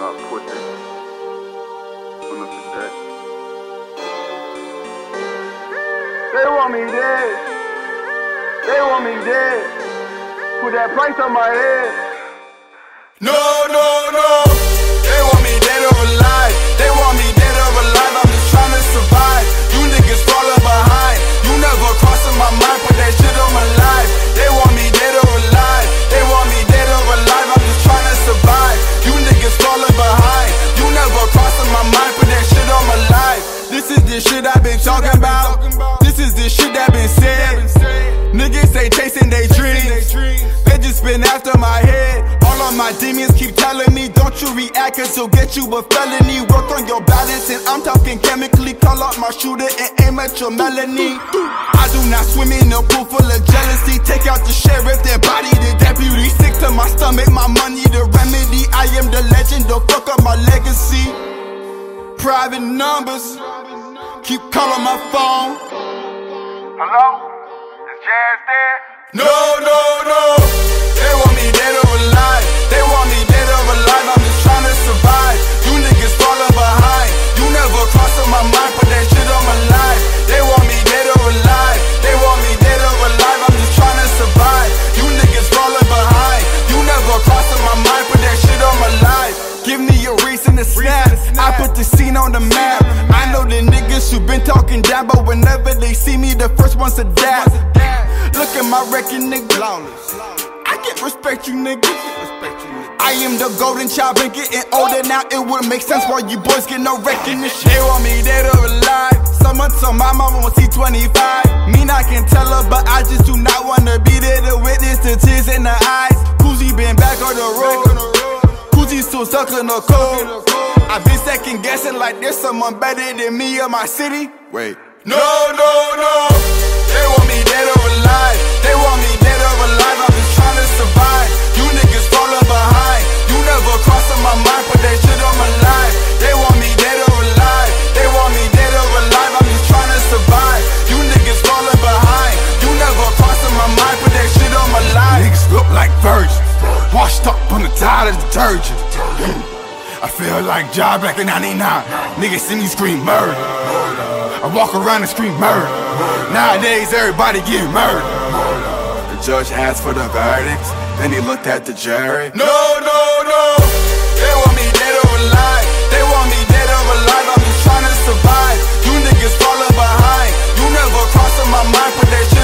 pussy. On the deck. They want me dead. They want me dead. Put that price on my head. No, no, no. They want me dead or alive. They want me dead or alive. I'm just trying to survive. You niggas falling behind. You never crossing my mind. Put that shit on my life. They want me dead or alive. They want me dead or alive. I'm just trying to survive. You niggas falling behind. You never crossing my mind. Put that shit on my life. This is the shit I've been talking about. This is the shit that been said. Niggas say chasing they dreams. They just been after my head. All of my demons keep telling me, don't you react, cause it'll get you a felony. Work on your balance, and I'm talking chemically. Call up my shooter and aim at your melanie. I do not swim in a pool full of jealousy. Take out the sheriff, their body the deputy. Sick to my stomach, my money the remedy. I am the legend, don't fuck up my legacy. Private numbers, keep calling my phone. Hello? Is Jazz there? No, no, no. They want me dead or alive. They want me dead or alive. I'm just trying to survive. You niggas falling behind. You never crossing my mind. Put that shit on my life. They want me dead or alive. They want me dead or alive. I'm just trying to survive. You niggas falling behind. You never crossing my mind. Put that shit on my life. Give me a reason to snap. I put the scene on the map. I know the niggas who been talking down, but whenever they see me, the first ones to dap. Look at my record, nigga. I can't respect you, nigga. I am the golden child, been getting older now. It wouldn't make sense why you boys get no recognition. They want me dead or alive. Someone told my mama won't see 25. Mean I can tell her, but I just do not wanna be there to witness the tears in her eyes. Kuzi been back on the road. Kuzi still stuck in the cold. I've been second guessing like there's someone better than me in my city. Wait. No, no, no. They want me dead or alive. They want me dead or alive. I'm just trying to survive. You niggas falling behind. You never crossing my mind. Put that shit on my life. They want me dead or alive. They want me dead or alive. I'm just trying to survive. You niggas falling behind. You never crossing my mind. Put that shit on my life. Niggas look like virgins, washed up on the tide of detergent. I feel like Job back in 99. Niggas see me scream murder. I walk around and scream murder. Nowadays everybody getting murdered. The judge asked for the verdicts, then he looked at the jury. No, no, no. They want me dead or alive. They want me dead or alive. I'm just trying to survive. You niggas falling behind. You never crossing my mind. Put that shit